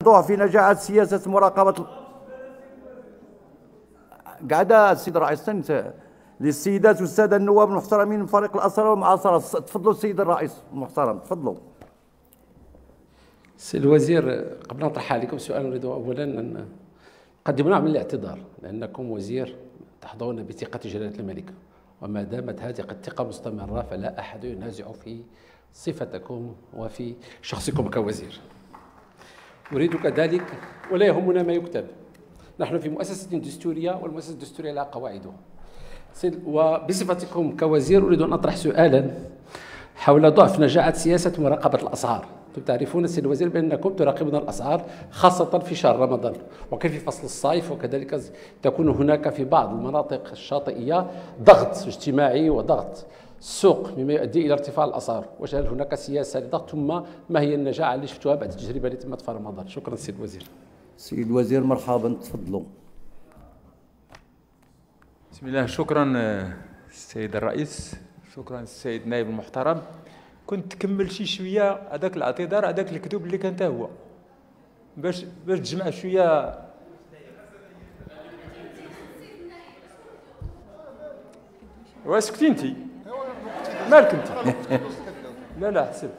الموضوع في نجاعة سياسة مراقبة قاعدة السيد الرئيس للسيدات والسادة النواب المحترمين من فريق الأسرة والمعاصرة. تفضلوا السيد الرئيس المحترم، تفضلوا. سيد الوزير، قبل أن أطرح عليكم سؤال نريد أولا أن نقدم نوع من الاعتذار، لأنكم وزير تحظون بثقة جلالة الملك، وما دامت هذه الثقة مستمرة فلا أحد ينازع في صفتكم وفي شخصكم كوزير. أريد كذلك، ولا يهمنا ما يكتب، نحن في مؤسسة دستورية والمؤسسة الدستورية لها قواعدها. وبصفتكم كوزير أريد أن أطرح سؤالا حول ضعف نجاعة سياسة مراقبة الأسعار. أنتم تعرفون سيد الوزير بأنكم تراقبون الأسعار خاصة في شهر رمضان وكيف في فصل الصيف، وكذلك تكون هناك في بعض المناطق الشاطئية ضغط اجتماعي وضغط السوق مما يؤدي إلى ارتفاع الأسعار. وهل هناك سياسة لضغط؟ ثم ما هي النجاعة اللي شفتوها بعد التجربة اللي تمت في رمضان؟ شكرا سيد الوزير. سيد الوزير مرحبا، تفضلوا. بسم الله. شكرا السيد الرئيس، شكرا السيد النائب المحترم. كنت تكمل شويه هذاك الاعتذار، هذاك الكذوب اللي كان هو باش تجمع شويه. واسكتي انت مالك انت؟ لا حسب.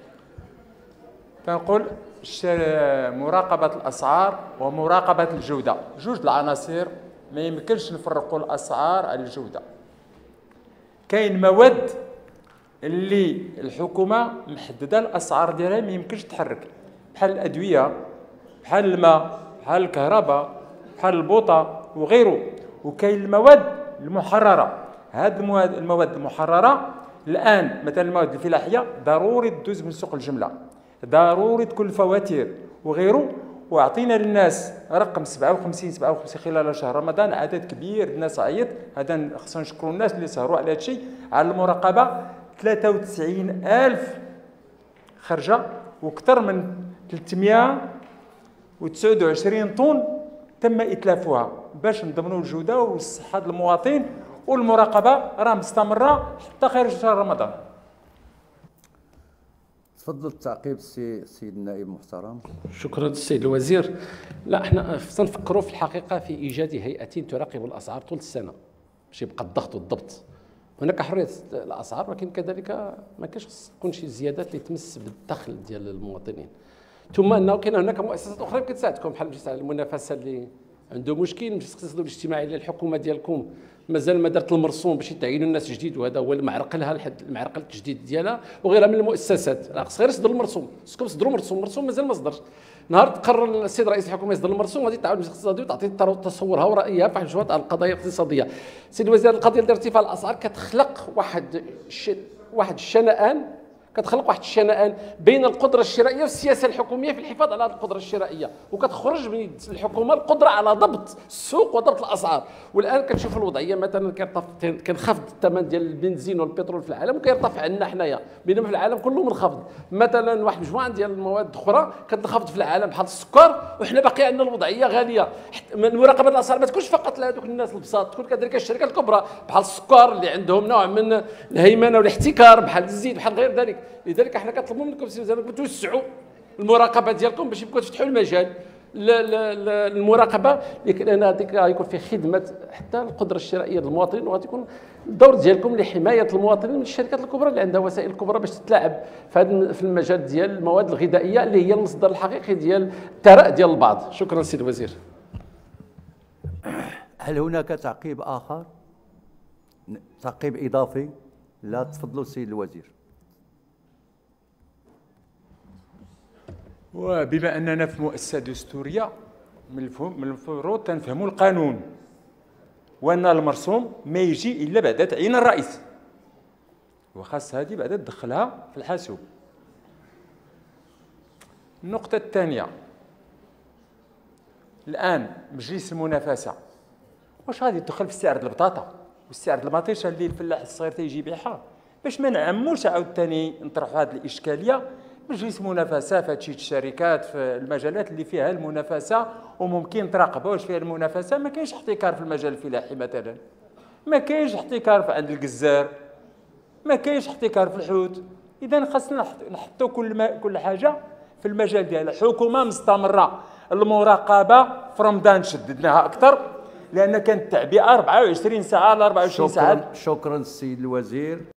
تنقول مراقبه الاسعار ومراقبه الجوده جوج العناصر، ما يمكنش نفرقوا الاسعار على الجوده. كاين مواد اللي الحكومه محدده الاسعار ديالها ما يمكنش تحرك، بحال الادويه، بحال الماء، بحال الكهرباء، بحال البوطه وغيره. وكاين المواد المحرره. هاد المواد المحرره الان مثلا المواد الفلاحيه ضروري تدوز من سوق الجمله، ضروري تكون الفواتير وغيره. واعطينا للناس رقم 57 خلال شهر رمضان، عدد كبير الناس عيط. هذا خصنا نشكروا الناس اللي سهروا على هذا الشيء. على المراقبه 93,000 خرجه، واكثر من 329 طن تم اتلافها باش نضمنوا الجوده والصحه المواطن. والمراقبه راه مستمره حتى خارج شهر رمضان. تفضل التعقيب السيد النائب المحترم. شكرا السيد الوزير. لا، احنا سنفكروا في الحقيقه في ايجاد هيئه تراقب الاسعار طول السنه باش يبقى الضغط والضبط. هناك حريه الاسعار، ولكن كذلك ما كاينش تكون شي زيادات اللي تمس بالدخل ديال المواطنين. ثم انه كاين هناك مؤسسات اخرى يمكن تساعدكم، بحال المجلس المنافسه اللي عنده مشكل، المجلس الاقتصادي والاجتماعي اللي الحكومه ديالكم مازال ما دارت المرسوم باش يتعينوا الناس جديد، وهذا هو المعرقل لها المعرقل التجديد ديالها، وغيرها من المؤسسات. راه خص غير يصدر المرسوم، خصكم تصدروا مرسوم مازال ما صدرش. نهار تقرر السيد رئيس الحكومه يصدر المرسوم غادي تعاود المجلس الاقتصادي وتعطي تصورها ورأيها في مجموعه القضايا الاقتصاديه. سيد الوزير، القضيه ديال ارتفاع الاسعار كتخلق واحد الشنآن بين القدره الشرائيه والسياسه الحكوميه في الحفاظ على هذه القدره الشرائيه، وكتخرج من يد الحكومه القدره على ضبط السوق وضبط الاسعار. والان كنشوف الوضعيه مثلا كينخفض الثمن ديال البنزين والبترول في العالم وكيرتفع عندنا حنايا، بينما في العالم كله منخفض. مثلا واحد مجموعه ديال المواد اخرى كتنخفض في العالم بحال السكر، وحنا باقي عندنا الوضعيه غاليه. مراقبه الاسعار ما تكونش فقط لهذوك الناس البساط، تكون كذلك الشركات الكبرى بحال السكر اللي عندهم نوع من الهيمنه والاحتكار، بحال الزيت بحال غير ذلك. لذلك احنا كنطلبوا منكم سي وزير توسعوا المراقبه ديالكم باش يبقوا تفتحوا المجال للمراقبه، لان هذيك غيكون في خدمه حتى القدره الشرائيه للمواطنين، وغادي يكون الدور ديالكم لحمايه المواطنين من الشركات الكبرى اللي عندها وسائل كبرى باش تتلاعب في المجال ديال المواد الغذائيه اللي هي المصدر الحقيقي ديال الثراء ديال البعض. شكرا سيد الوزير. هل هناك تعقيب اخر؟ تعقيب اضافي؟ لا، تفضلوا السيد الوزير. وبما اننا في مؤسسه دستوريه من المفروض تنفهموا القانون، وان المرسوم ما يجي الا بعد تعيين الرئيس، وخاص هذه بعد تدخلها في الحاسوب. النقطه الثانيه، الان مجلس المنافسه واش غادي يدخل في استعراض البطاطا واستعراض المطيشه اللي الفلاح الصغير تيجي يبيعها؟ باش ما نعموش عاوتاني نطرحوا هذه الاشكاليه. مجلس المنافسه في هادشي الشركات في المجالات اللي فيها المنافسه وممكن تراقبوا واش فيها المنافسه. ما كاينش احتكار في المجال الفلاحي مثلا، ما كاينش احتكار عند الجزار، ما كاينش احتكار في الحوت. اذا خاصنا نحطوا كل حاجه في المجال ديال الحكومه مستمره. المراقبه في رمضان شددناها اكثر لان كانت التعبئه 24 ساعه ل 24 ساعه. شكرا السيد الوزير.